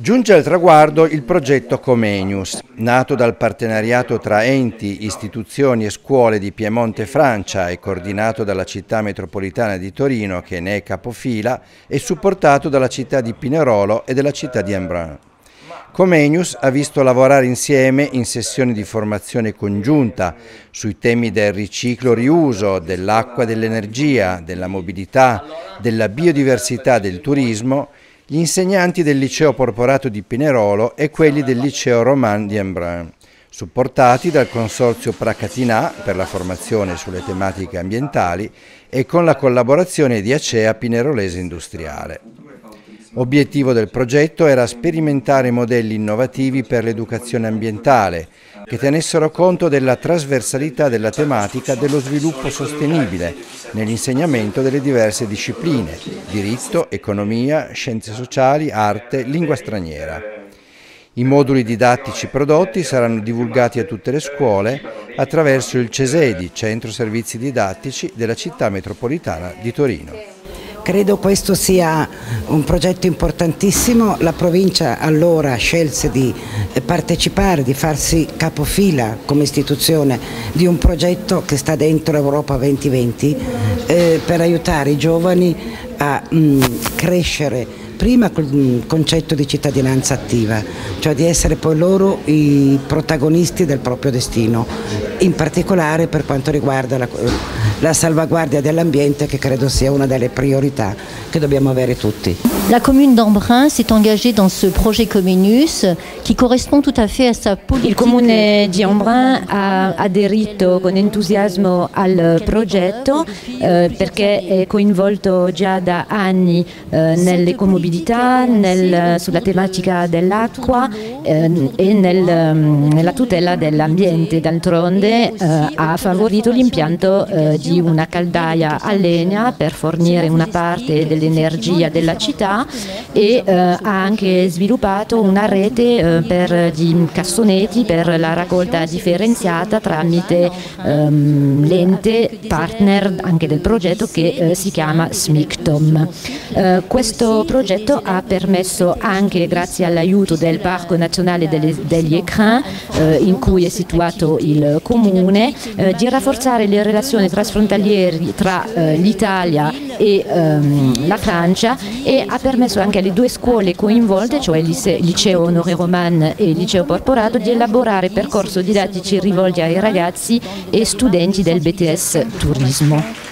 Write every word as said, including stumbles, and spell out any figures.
Giunge al traguardo il progetto Comenius, nato dal partenariato tra enti, istituzioni e scuole di Piemonte Francia e coordinato dalla città metropolitana di Torino, che ne è capofila, e supportato dalla città di Pinerolo e dalla città di Embrun. Comenius ha visto lavorare insieme in sessioni di formazione congiunta sui temi del riciclo-riuso, dell'acqua e dell'energia, della mobilità, della biodiversità e del turismo, gli insegnanti del Liceo Porporato di Pinerolo e quelli del Liceo Roman di Embrun, supportati dal Consorzio Pracatinà per la formazione sulle tematiche ambientali e con la collaborazione di Acea Pinerolese Industriale. Obiettivo del progetto era sperimentare modelli innovativi per l'educazione ambientale che tenessero conto della trasversalità della tematica dello sviluppo sostenibile nell'insegnamento delle diverse discipline: diritto, economia, scienze sociali, arte, lingua straniera. I moduli didattici prodotti saranno divulgati a tutte le scuole attraverso il CESEDI, Centro Servizi Didattici della città metropolitana di Torino. Credo questo sia un progetto importantissimo. La provincia allora scelse di partecipare, di farsi capofila come istituzione di un progetto che sta dentro Europa duemilaventi eh, per aiutare i giovani a mh, crescere prima col concetto di cittadinanza attiva, cioè di essere poi loro i protagonisti del proprio destino, in particolare per quanto riguarda la, la salvaguardia dell'ambiente, che credo sia una delle priorità che dobbiamo avere tutti. La commune d'Embrun s'est engagée dans ce projet Comenius qui correspond tout à fait à sa politique. Il comune di Embrun ha aderito con entusiasmo al progetto eh, perché è coinvolto già da anni eh, nell'ecomobilità, nel, sulla tematica dell'acqua eh, e nel, nella tutela dell'ambiente. D'altronde eh, ha favorito l'impianto eh, di una caldaia a legna per fornire una parte dell'energia della città e eh, ha anche sviluppato una rete eh, per di cassonetti per la raccolta differenziata tramite ehm, l'ente partner anche del progetto che eh, si chiama SMICTOM. Eh, questo progetto ha permesso anche, grazie all'aiuto del Parco Nazionale delle, degli Écrins, eh, in cui è situato il comune, eh, di rafforzare le relazioni trasfrontaliere tra eh, l'Italia e ehm, la Francia, e ha permesso anche alle due scuole coinvolte, cioè il Liceo Honoré Roman e il Liceo Porporato, di elaborare percorsi didattici rivolti ai ragazzi e studenti del B T S Turismo.